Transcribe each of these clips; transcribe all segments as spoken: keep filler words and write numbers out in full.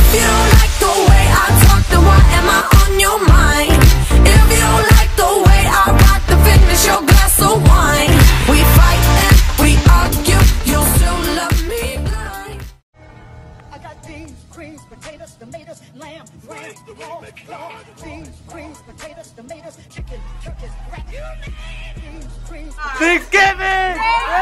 If you don't like the way I talk, then why am I on your mind? If you don't like the way I rock, then finish your glass of wine. We fight and we argue, you'll still love me blind. I got beans, creams, potatoes, tomatoes, lamb, ram, raw, raw, beans, creams, potatoes, tomatoes, chicken, turkeys, rat, beans, creams, Thanksgiving!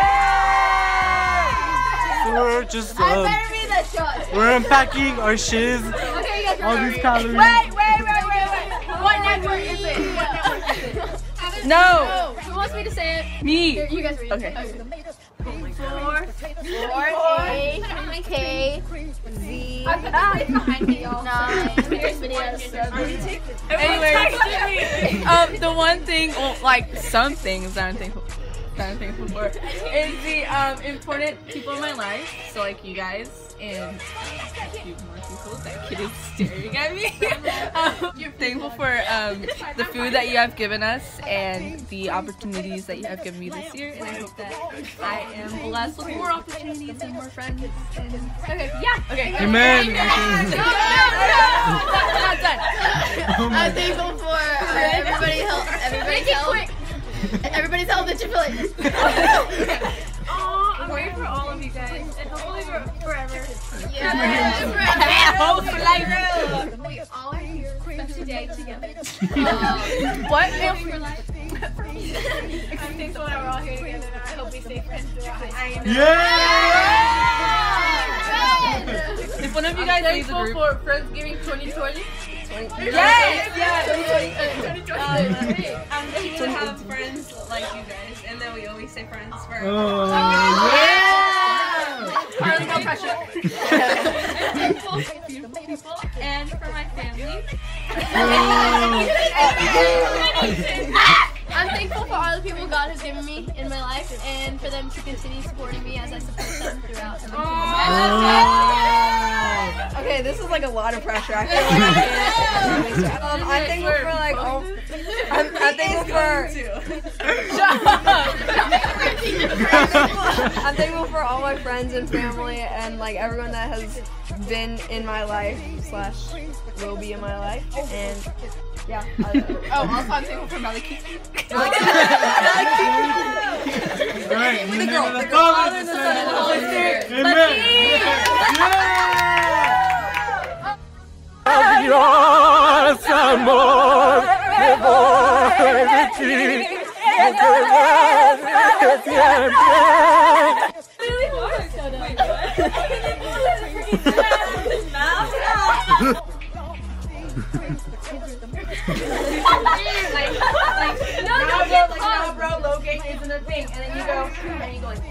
We're just um, we're unpacking our shiz. Okay, you guys All these calories. Wait, wait, wait, wait, wait. What network is it? What network is it? No. Who wants me to say it? Me. Here, you guys read. Okay. Four, four, A, K, Z, nine. Here's videos. Anyway, um, the one thing, well, like some things that I'm thankful, that I'm thankful for, is the um important people in my life. So like you guys and a few more people. That kid is staring at me. um, you're thankful for um the food that you have given us and the opportunities that you have given me this year. And I hope that I am blessed with more opportunities and more friends. And okay, yeah. Okay. Amen. No, no, no, not done. I'm thankful for uh, everybody help. Everybody's help. Everybody's health and stability. Oh, I'm waiting for all of you guys, and hopefully for forever. Yeah, Hopefully. We all are here spend today together. What? I'm thankful that we're all here together. I hope we stay friends throughout high school. Yeah! If one of you guys leaves the group for Friendsgiving twenty twenty. Yes! Yeah! I'm thankful to have friends like you guys, and then we always stay friends forever. Oh, yeah! Carly, no pressure. I'm thankful for beautiful people and for my family. I'm thankful for all the people God has given me in my life and for them to continue supporting me as I support them throughout. Oh. Okay, this is like a lot of pressure. I feel like I can't. Um, I'm thankful for like all. I'm, I'm thankful for. I'm thankful for all my friends and family and like everyone that has been in my life slash will be in my life and. Yeah. Oh, also I'm thankful for Maliki. Alright, in the girl, name of the the girl. Father, the Son, and the Holy Spirit. Amen. Adiós, amor, me voy de ti, porque que siempre. like, like, no, no, bro, like, no, bro, Logan isn't a thing, and then you go, and you go like,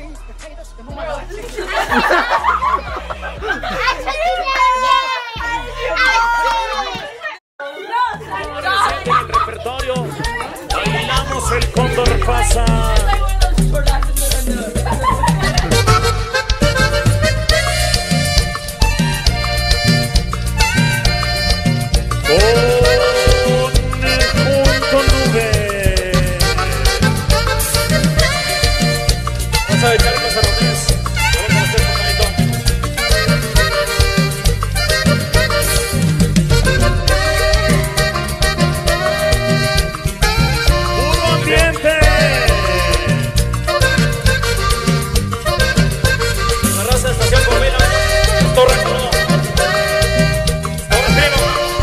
el repertorio, bailamos el cóndor pasa. Vamos a echar unos cerrones. ¡Puro ambiente! La raza de estación Corbina. Torre Coro. Torre Fino.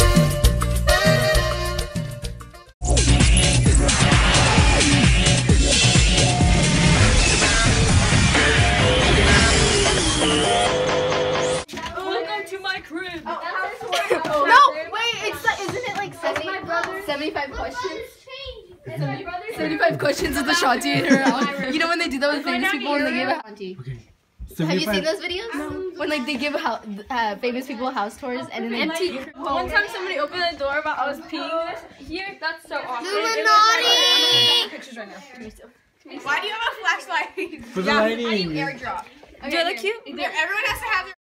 No, wait, it's like, isn't it like seventy-five questions? seventy-five questions of the Shanti in her house. You know when they do that with famous people when they give a Shanti? Have you seen those videos? No. When like they give house, uh, famous people house tours and then they empty. one time somebody opened the door about I was peeing here. That's so awkward. Illuminati! Pictures right now. Why do you have a flashlight? For the lighting. Airdrop. Do I look cute? Everyone has to have their